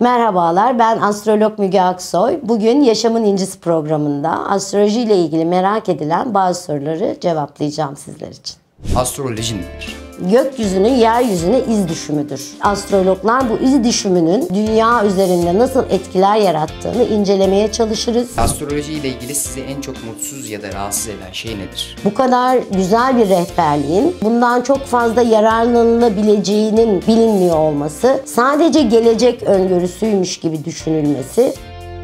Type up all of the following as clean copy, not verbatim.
Merhabalar, ben astrolog Müge Aksoy. Bugün Yaşamın İncisi programında astroloji ile ilgili merak edilen bazı soruları cevaplayacağım sizler için. Astroloji nedir? Gökyüzünün yeryüzüne iz düşümüdür. Astrologlar bu iz düşümünün dünya üzerinde nasıl etkiler yarattığını incelemeye çalışırız. Astroloji ile ilgili sizi en çok mutsuz ya da rahatsız eden şey nedir? Bu kadar güzel bir rehberliğin bundan çok fazla yararlanılabileceğinin bilinmiyor olması, sadece gelecek öngörüsüymüş gibi düşünülmesi,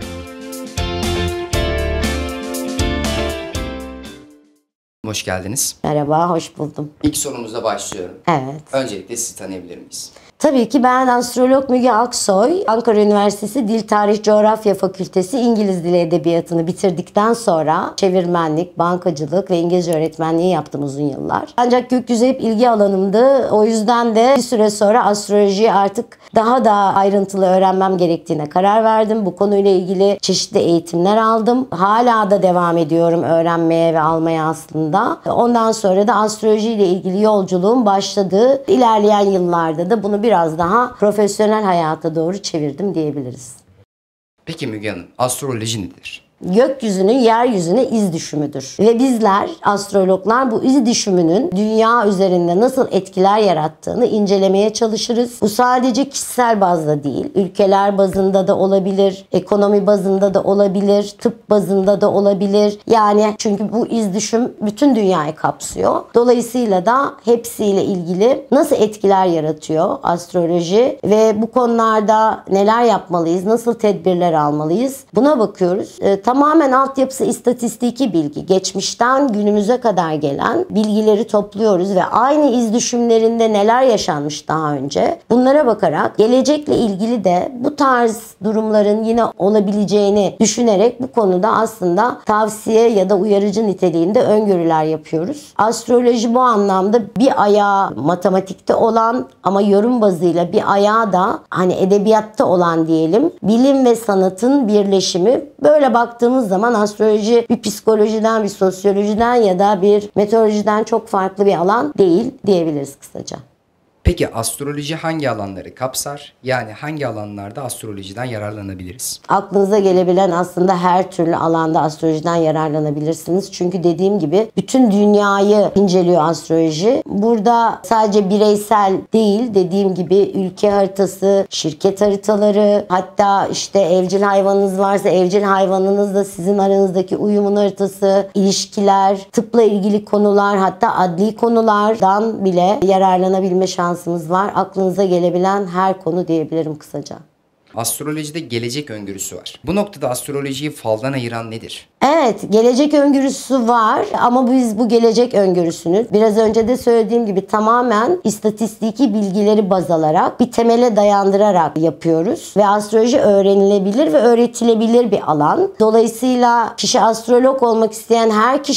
Hoş geldiniz. merhaba, hoş buldum. İlk sorumuzla başlıyorum. Evet. Öncelikle sizi tanıyabilir miyiz? Tabii ki ben astrolog Müge Aksoy, Ankara Üniversitesi Dil Tarih Coğrafya Fakültesi İngiliz Dili Edebiyatı'nı bitirdikten sonra çevirmenlik, bankacılık ve İngilizce öğretmenliği yaptım uzun yıllar. Ancak gökyüzü hep ilgi alanımdı. O yüzden de bir süre sonra astrolojiyi artık daha da ayrıntılı öğrenmem gerektiğine karar verdim. Bu konuyla ilgili çeşitli eğitimler aldım. Hala da devam ediyorum öğrenmeye ve almaya aslında. Ondan sonra da astrolojiyle ilgili yolculuğum başladı. İlerleyen yıllarda da bunu biraz daha profesyonel hayata doğru çevirdim diyebiliriz. Peki Müge Hanım, astroloji nedir? Gökyüzünün yeryüzüne iz düşümüdür. Ve bizler, astrologlar bu iz düşümünün dünya üzerinde nasıl etkiler yarattığını incelemeye çalışırız. Bu sadece kişisel bazda değil, ülkeler bazında da olabilir, ekonomi bazında da olabilir, tıp bazında da olabilir. Yani çünkü bu iz düşüm bütün dünyayı kapsıyor. Dolayısıyla da hepsiyle ilgili nasıl etkiler yaratıyor astroloji ve bu konularda neler yapmalıyız, nasıl tedbirler almalıyız buna bakıyoruz. Tamamen altyapısı istatistiki bilgi. Geçmişten günümüze kadar gelen bilgileri topluyoruz ve aynı iz düşümlerinde neler yaşanmış daha önce bunlara bakarak gelecekle ilgili de bu tarz durumların yine olabileceğini düşünerek bu konuda aslında tavsiye ya da uyarıcı niteliğinde öngörüler yapıyoruz. Astroloji bu anlamda bir ayağı matematikte olan ama yorum bazıyla bir ayağı da hani edebiyatta olan diyelim bilim ve sanatın birleşimi. Böyle baktığımız zaman astroloji bir psikolojiden, bir sosyolojiden ya da bir meteorolojiden çok farklı bir alan değil diyebiliriz kısaca. Peki astroloji hangi alanları kapsar? Yani hangi alanlarda astrolojiden yararlanabiliriz? Aklınıza gelebilen aslında her türlü alanda astrolojiden yararlanabilirsiniz. Çünkü dediğim gibi bütün dünyayı inceliyor astroloji. Burada sadece bireysel değil, dediğim gibi ülke haritası, şirket haritaları, hatta işte evcil hayvanınız varsa evcil hayvanınızla sizin aranızdaki uyumun haritası, ilişkiler, tıpla ilgili konular, hatta adli konulardan bile yararlanabilme şansımız var. Aklınıza gelebilen her konu diyebilirim kısaca. Astrolojide gelecek öngörüsü var. Bu noktada astrolojiyi faldan ayıran nedir? Evet, gelecek öngörüsü var ama biz bu gelecek öngörüsünü biraz önce de söylediğim gibi tamamen istatistiki bilgileri baz alarak bir temele dayandırarak yapıyoruz ve astroloji öğrenilebilir ve öğretilebilir bir alan. Dolayısıyla kişi astrolog olmak isteyen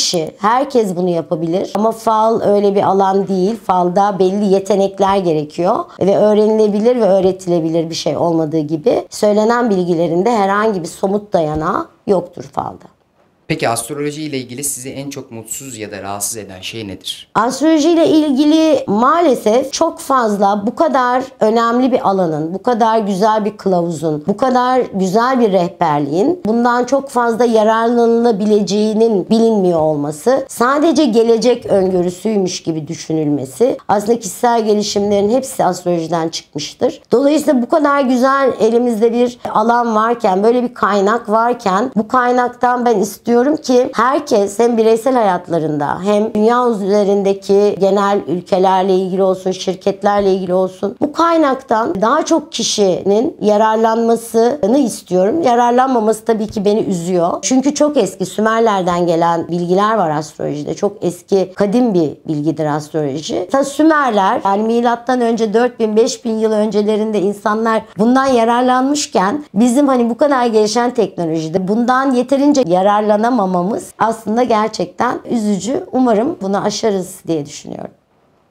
herkes bunu yapabilir ama fal öyle bir alan değil. Falda belli yetenekler gerekiyor ve öğrenilebilir ve öğretilebilir bir şey olmadığı gibi söylenen bilgilerin de herhangi bir somut dayanağı yoktur falda. Peki astroloji ile ilgili sizi en çok mutsuz ya da rahatsız eden şey nedir? Astroloji ile ilgili maalesef çok fazla bu kadar önemli bir alanın, bu kadar güzel bir kılavuzun, bu kadar güzel bir rehberliğin bundan çok fazla yararlanılabileceğinin bilinmiyor olması, sadece gelecek öngörüsüymüş gibi düşünülmesi, aslında kişisel gelişimlerin hepsi astrolojiden çıkmıştır. Dolayısıyla bu kadar güzel elimizde bir alan varken, böyle bir kaynak varken bu kaynaktan ben istiyorum ki herkes hem bireysel hayatlarında hem dünya üzerindeki genel ülkelerle ilgili olsun, şirketlerle ilgili olsun bu kaynaktan daha çok kişinin yararlanmasını istiyorum. Yararlanmaması tabii ki beni üzüyor. Çünkü çok eski Sümerlerden gelen bilgiler var astrolojide. Çok eski, kadim bir bilgidir astroloji. Ta Sümerler yani milattan önce 4000-5000 yıl öncelerinde insanlar bundan yararlanmışken bizim hani bu kadar gelişen teknolojide bundan yeterince yararlanamamamız aslında gerçekten üzücü. Umarım bunu aşarız diye düşünüyorum.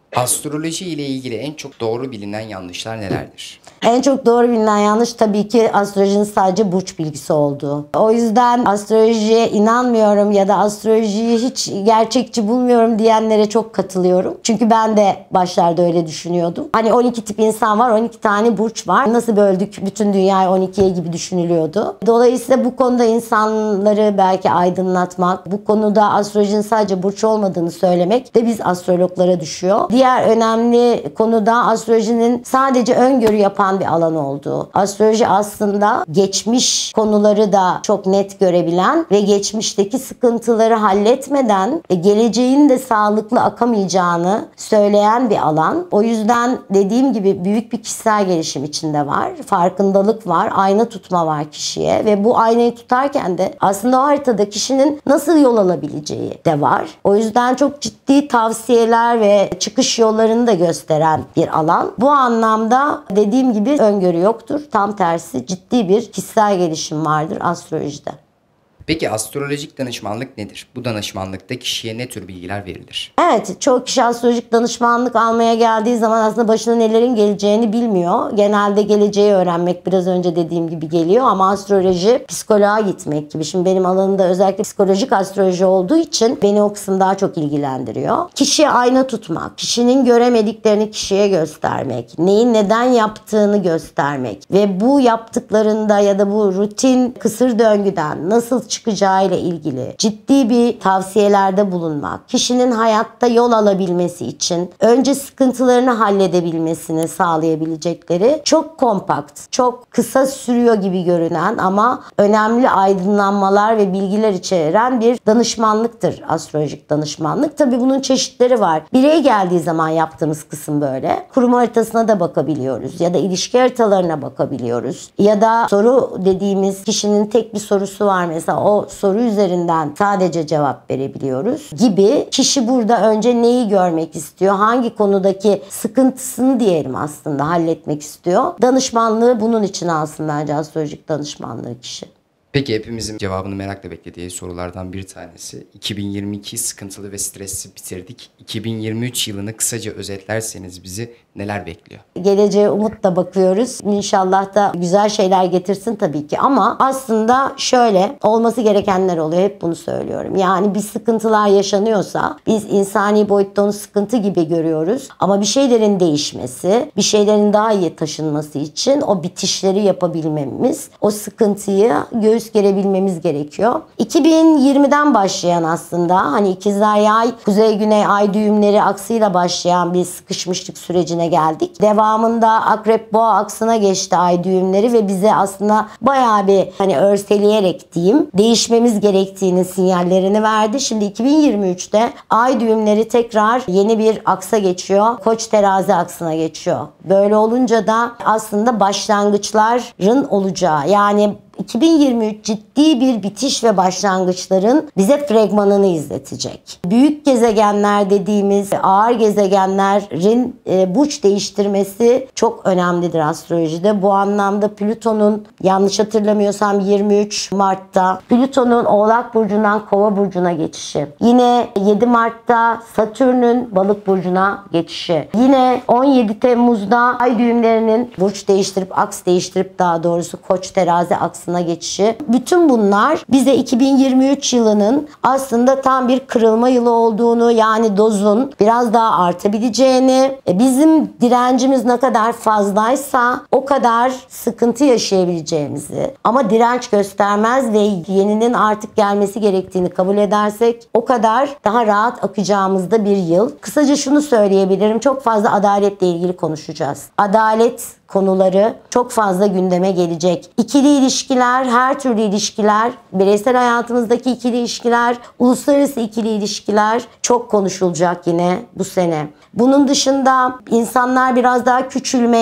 Astroloji ile ilgili en çok doğru bilinen yanlışlar nelerdir? En çok doğru bilinen yanlış tabii ki astrolojinin sadece burç bilgisi olduğu. O yüzden astrolojiye inanmıyorum ya da astrolojiyi hiç gerçekçi bulmuyorum diyenlere çok katılıyorum. Çünkü ben de başlarda öyle düşünüyordum. Hani 12 tip insan var, 12 tane burç var. Nasıl böldük bütün dünyayı 12'ye gibi düşünülüyordu. Dolayısıyla bu konuda insanları belki aydınlatmak, bu konuda astrolojinin sadece burç olmadığını söylemek de biz astrologlara düşüyor. Diğer önemli konuda astrolojinin sadece öngörü yapan bir alan olduğu. Astroloji aslında geçmiş konuları da çok net görebilen ve geçmişteki sıkıntıları halletmeden geleceğin de sağlıklı akamayacağını söyleyen bir alan. O yüzden dediğim gibi büyük bir kişisel gelişim içinde var. Farkındalık var, ayna tutma var kişiye ve bu aynayı tutarken de aslında o haritada kişinin nasıl yol alabileceği de var. O yüzden çok ciddi tavsiyeler ve çıkış yollarını da gösteren bir alan. Bu anlamda dediğim gibi öngörü yoktur. Tam tersi ciddi bir kişisel gelişim vardır astrolojide. Peki astrolojik danışmanlık nedir? Bu danışmanlıkta kişiye ne tür bilgiler verilir? Evet, çoğu kişi astrolojik danışmanlık almaya geldiği zaman aslında başına nelerin geleceğini bilmiyor. Genelde geleceği öğrenmek biraz önce dediğim gibi geliyor ama astroloji psikoloğa gitmek gibi. Şimdi benim alanımda özellikle psikolojik astroloji olduğu için beni o kısım daha çok ilgilendiriyor. Kişiye ayna tutmak, kişinin göremediklerini kişiye göstermek, neyi neden yaptığını göstermek ve bu yaptıklarında ya da bu rutin kısır döngüden nasıl çıkacağıyla ilgili ciddi bir tavsiyelerde bulunmak, kişinin hayatta yol alabilmesi için önce sıkıntılarını halledebilmesini sağlayabilecekleri çok kompakt, çok kısa sürüyor gibi görünen ama önemli aydınlanmalar ve bilgiler içeren bir danışmanlıktır astrolojik danışmanlık. Tabii bunun çeşitleri var. Birey geldiği zaman yaptığımız kısım böyle. Kurum haritasına da bakabiliyoruz ya da ilişki haritalarına bakabiliyoruz ya da soru dediğimiz kişinin tek bir sorusu var mesela o soru üzerinden sadece cevap verebiliyoruz gibi. Kişi burada önce neyi görmek istiyor? Hangi konudaki sıkıntısını diyelim aslında halletmek istiyor? Danışmanlığı bunun için alsın bence astrolojik danışmanlığı kişi. Peki hepimizin cevabını merakla beklediği sorulardan bir tanesi. 2022 sıkıntılı ve stresli bitirdik. 2023 yılını kısaca özetlerseniz bizi neler bekliyor? Geleceğe umutla bakıyoruz. İnşallah da güzel şeyler getirsin tabii ki ama aslında şöyle olması gerekenler oluyor. Hep bunu söylüyorum. Yani bir sıkıntılar yaşanıyorsa biz insani boyutta onu sıkıntı gibi görüyoruz. Ama bir şeylerin değişmesi, bir şeylerin daha iyi taşınması için o bitişleri yapabilmemiz, o sıkıntıyı göğüs gerebilmemiz gerekiyor. 2020'den başlayan aslında hani ikizler yay, kuzey güney ay düğümleri aksıyla başlayan bir sıkışmışlık sürecine geldik. Devamında akrep boğa aksına geçti ay düğümleri ve bize aslında bayağı bir hani örseleyerek diyeyim değişmemiz gerektiğinin sinyallerini verdi. Şimdi 2023'te ay düğümleri tekrar yeni bir aksa geçiyor. Koç terazi aksına geçiyor. Böyle olunca da aslında başlangıçların olacağı yani 2023 ciddi bir bitiş ve başlangıçların bize fragmanını izletecek. Büyük gezegenler dediğimiz ağır gezegenlerin burç değiştirmesi çok önemlidir astrolojide. Bu anlamda Plüton'un yanlış hatırlamıyorsam 23 Mart'ta Plüton'un Oğlak Burcu'ndan Kova Burcu'na geçişi. Yine 7 Mart'ta Satürn'ün Balık Burcu'na geçişi. Yine 17 Temmuz'da ay düğümlerinin burç değiştirip aks değiştirip daha doğrusu Koç terazi aksına geçişi. Bütün bunlar bize 2023 yılının aslında tam bir kırılma yılı olduğunu yani dozun biraz daha artabileceğini, bizim direncimiz ne kadar fazlaysa o kadar sıkıntı yaşayabileceğimizi ama direnç göstermez ve yeninin artık gelmesi gerektiğini kabul edersek o kadar daha rahat akacağımızda bir yıl. Kısaca şunu söyleyebilirim. Çok fazla adaletle ilgili konuşacağız. Adalet konuları çok fazla gündeme gelecek. İkili ilişkiler, her türlü ilişkiler, bireysel hayatımızdaki ikili ilişkiler, uluslararası ikili ilişkiler çok konuşulacak yine bu sene. Bunun dışında insanlar biraz daha küçülmeye,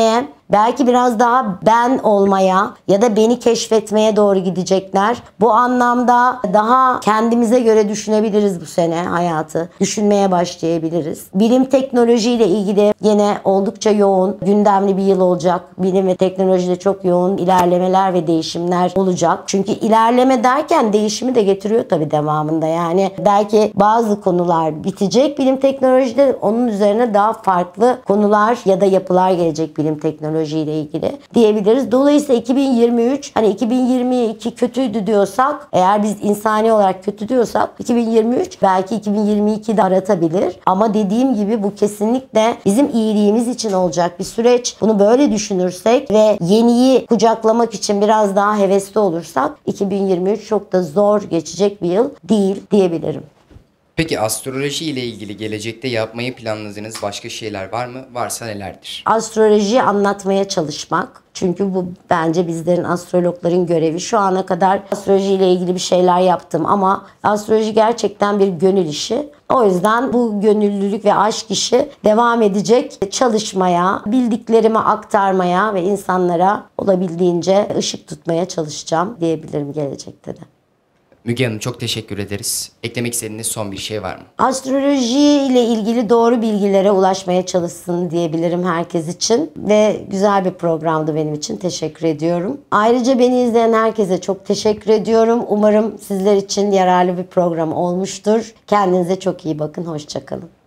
Belki biraz daha ben olmaya ya da beni keşfetmeye doğru gidecekler. Bu anlamda daha kendimize göre düşünebiliriz bu sene hayatı. Düşünmeye başlayabiliriz. Bilim teknolojiyle ilgili yine oldukça yoğun, gündemli bir yıl olacak. Bilim ve teknolojide çok yoğun ilerlemeler ve değişimler olacak. Çünkü ilerleme derken değişimi de getiriyor tabii devamında. Yani belki bazı konular bitecek bilim teknolojide, onun üzerine daha farklı konular ya da yapılar gelecek bilim teknolojiyle ilgili diyebiliriz. Dolayısıyla 2023, hani 2022 kötüydü diyorsak, eğer biz insani olarak kötü diyorsak 2023 belki 2022'de aratabilir. Ama dediğim gibi bu kesinlikle bizim iyiliğimiz için olacak bir süreç. Bunu böyle düşünürsek ve yeniyi kucaklamak için biraz daha hevesli olursak 2023 çok da zor geçecek bir yıl değil diyebilirim. Peki astroloji ile ilgili gelecekte yapmayı planladığınız başka şeyler var mı? Varsa nelerdir? Astrolojiyi anlatmaya çalışmak. Çünkü bu bence bizlerin, astrologların görevi. Şu ana kadar astrolojiyle ilgili bir şeyler yaptım ama astroloji gerçekten bir gönül işi. O yüzden bu gönüllülük ve aşk işi devam edecek, çalışmaya, bildiklerimi aktarmaya ve insanlara olabildiğince ışık tutmaya çalışacağım diyebilirim gelecekte de. Müge Hanım, çok teşekkür ederiz. Eklemek istediğiniz son bir şey var mı? Astroloji ile ilgili doğru bilgilere ulaşmaya çalışsın diyebilirim herkes için ve güzel bir programdı benim için. Teşekkür ediyorum. Ayrıca beni izleyen herkese çok teşekkür ediyorum. Umarım sizler için yararlı bir program olmuştur. Kendinize çok iyi bakın. Hoşça kalın.